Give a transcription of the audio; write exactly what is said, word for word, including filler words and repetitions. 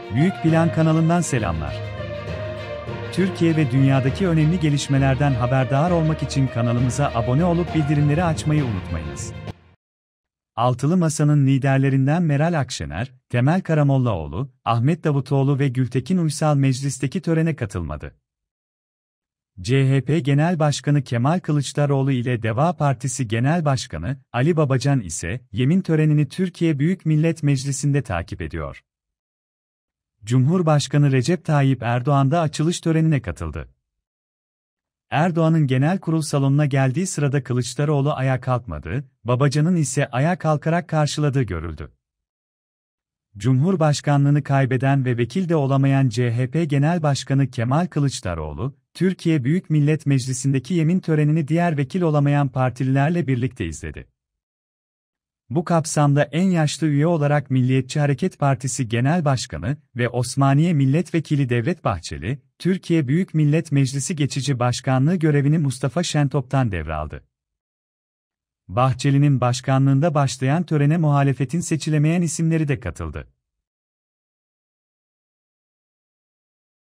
Büyük Plan kanalından selamlar. Türkiye ve dünyadaki önemli gelişmelerden haberdar olmak için kanalımıza abone olup bildirimleri açmayı unutmayınız. Altılı Masa'nın liderlerinden Meral Akşener, Temel Karamollaoğlu, Ahmet Davutoğlu ve Gültekin Uysal meclisteki törene katılmadı. C H P Genel Başkanı Kemal Kılıçdaroğlu ile Deva Partisi Genel Başkanı Ali Babacan ise yemin törenini Türkiye Büyük Millet Meclisi'nde takip ediyor. Cumhurbaşkanı Recep Tayyip Erdoğan da açılış törenine katıldı. Erdoğan'ın genel kurul salonuna geldiği sırada Kılıçdaroğlu ayağa kalkmadı, Babacan'ın ise ayağa kalkarak karşıladığı görüldü. Cumhurbaşkanlığını kaybeden ve vekil de olamayan C H P Genel Başkanı Kemal Kılıçdaroğlu, Türkiye Büyük Millet Meclisi'ndeki yemin törenini diğer vekil olamayan partililerle birlikte izledi. Bu kapsamda en yaşlı üye olarak Milliyetçi Hareket Partisi Genel Başkanı ve Osmaniye Milletvekili Devlet Bahçeli, Türkiye Büyük Millet Meclisi Geçici Başkanlığı görevini Mustafa Şentop'tan devraldı. Bahçeli'nin başkanlığında başlayan törene muhalefetin seçilemeyen isimleri de katıldı.